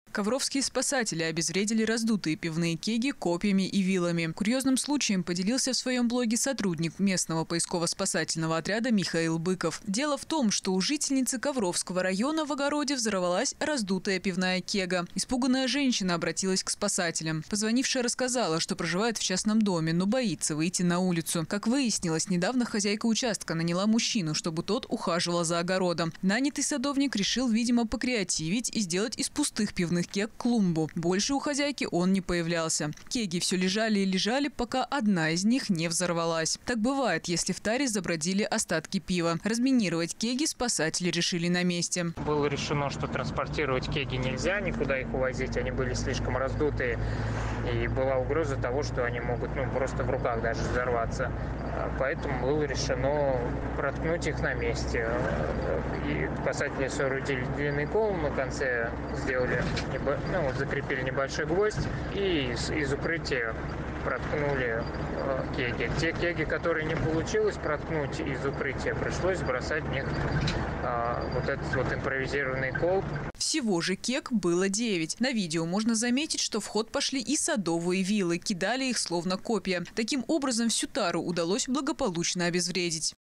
Ковровские спасатели обезвредили раздутые пивные кеги копьями и вилами. Курьезным случаем поделился в своем блоге сотрудник местного поисково-спасательного отряда Михаил Быков. Дело в том, что у жительницы Ковровского района в огороде взорвалась раздутая пивная кега. Испуганная женщина обратилась к спасателям. Позвонившая рассказала, что проживает в частном доме, но боится выйти на улицу. Как выяснилось, недавно хозяйка участка наняла мужчину, чтобы тот ухаживал за огородом. Нанятый садовник решил, видимо, покреативить и сделать из пустых пивных кег клумбу. Больше у хозяйки он не появлялся. Кеги все лежали и лежали, пока одна из них не взорвалась. Так бывает, если в таре забродили остатки пива. Разминировать кеги спасатели решили на месте. Было решено, что транспортировать кеги нельзя, никуда их увозить, они были слишком раздутые. И была угроза того, что они могут просто в руках даже взорваться. Поэтому было решено проткнуть их на месте. И спасатели соорудили длинный кол, на конце сделали, закрепили небольшой гвоздь и из укрытия проткнули кеги. Те кеги, которые не получилось проткнуть из укрытия, пришлось бросать в них этот импровизированный кол. Всего же кег было 9. На видео можно заметить, что в ход пошли и садовые вилы, кидали их словно копья. Таким образом, всю тару удалось благополучно обезвредить.